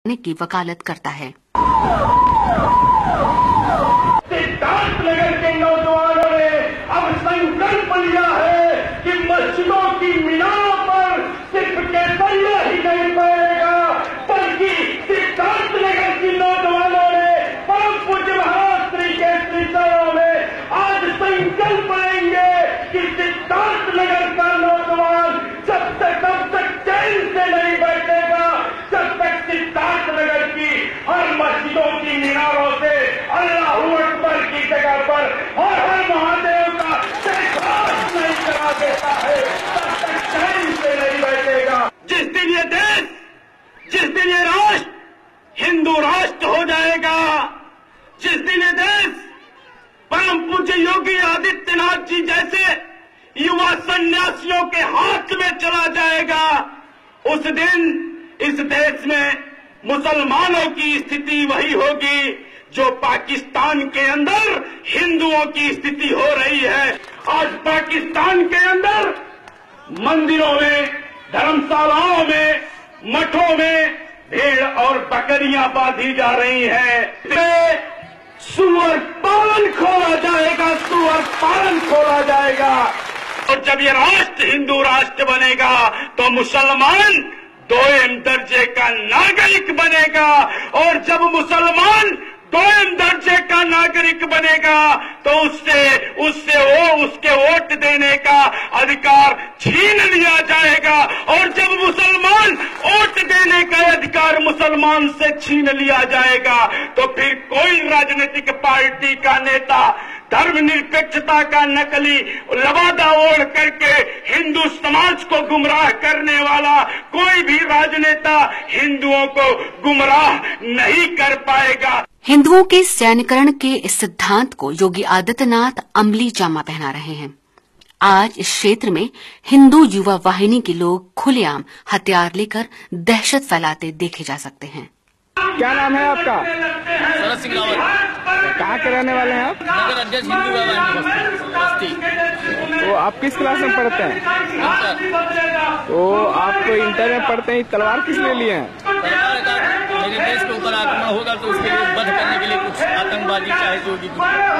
की वकालत करता है। सिद्धार्थ नगर के नौजवानों ने अब संकल्प लिया है कि मस्जिदों की मीनारों पर सिर्फ केसरिया ही नहीं पड़ेगा, बल्कि सिद्धार्थ नगर की नौजवानों ने परम पूज्य महाराज श्री केसरी चरणों में आज संकल्प लेंगे कि सिद्धार्थ नगर का नौजवान जब तक चैन से नहीं बैठेगा, जब तक सिद्धार्थ नगर की हर मस्जिदों की मीनारों से अल्लाहू अकबर की जगह पर और हर महादेव का जयघोष नहीं करा देता है, तब तक चैन से नहीं बैठेगा। जिस दिन ये देश, जिस दिन ये राष्ट्र हिंदू राष्ट्र हो जाएगा, जिस दिन ये देश परम पूज्य योगी आदित्यनाथ जी जैसे युवा सन्यासियों के हाथ में चला जाएगा, उस दिन इस देश में मुसलमानों की स्थिति वही होगी जो पाकिस्तान के अंदर हिंदुओं की स्थिति हो रही है। आज पाकिस्तान के अंदर मंदिरों में, धर्मशालाओं में, मठों में भेड़ और बकरियां बांधी जा रही हैं। सुअर पालन खोला जाएगा, सुअर पालन खोला जाएगा। और जब ये राष्ट्र हिंदू राष्ट्र बनेगा तो मुसलमान दोयम दर्जे का नागरिक बनेगा, और जब मुसलमान दोयम दर्जे का नागरिक बनेगा तो उसके वोट देने का अधिकार छीन लिया जाएगा, और जब मुसलमान वोट देने का अधिकार मुसलमान से छीन लिया जाएगा तो फिर कोई राजनीतिक पार्टी का नेता धर्मनिरपेक्षता का नकली लबादा ओढ़ करके हिंदू समाज को गुमराह करने वाला कोई भी राजनेता हिंदुओं को गुमराह नहीं कर पाएगा। हिंदुओं के सैन्यकरण के इस सिद्धांत को योगी आदित्यनाथ अमली जामा पहना रहे हैं। आज इस क्षेत्र में हिंदू युवा वाहिनी के लोग खुलेआम हथियार लेकर दहशत फैलाते देखे जा सकते हैं। क्या नाम है आपका? शरद सिंह रावत। कहाँ के रहने वाले हैं आप? नगर अध्यक्ष हिंदू बस्ती। तो आप किस क्लास में पढ़ते हैं? तो आप तो इंटर में पढ़ते हैं, तलवार किस लिए लिए हैं? तलवार का मेरे देश के ऊपर आक्रमण होगा तो उसके लिए वध करने के लिए कुछ आतंकवादी चाहे जो भी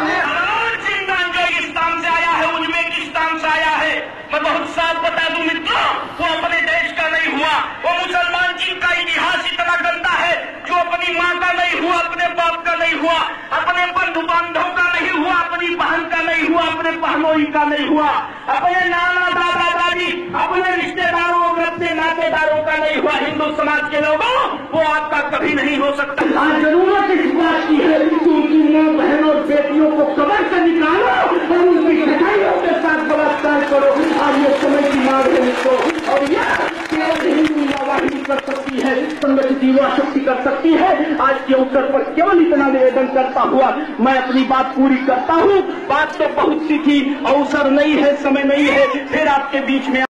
पाकिस्तान से आया है, उज्बेकिस्तान से आया है। मैं बहुत साफ बता दूं मित्रों, वो अपने देश का नहीं हुआ। वो मुसलमान जिनका इतिहास इतना गंदा है, जो अपनी माँ का नहीं हुआ, अपने बाप का नहीं हुआ, अपने बंधु बांधव का नहीं हुआ, अपनी बहन का नहीं हुआ, अपने बहनोई का नहीं हुआ, अपने नाना दादा दादी, अपने रिश्तेदारों अपने नातेदारों का नहीं हुआ। हिंदू समाज के लोगों वो आपका कभी नहीं हो सकता। जरूरत इस बात की है कि उनकी माँ बहन और बेटियों को कब्र से निकालो और उनकी कटाइयों के साथ बलात्कार करो। आज ये समय की मांग है मित्रों, और यह केवल हिंदू युवा वाहिनी कर सकती है, संगठित युवा शक्ति कर सकती है। आज के अवसर पर केवल इतना निवेदन करता हुआ मैं अपनी बात पूरी करता हूँ। बात तो बहुत सी थी, अवसर नहीं है, समय नहीं है, फिर आपके बीच में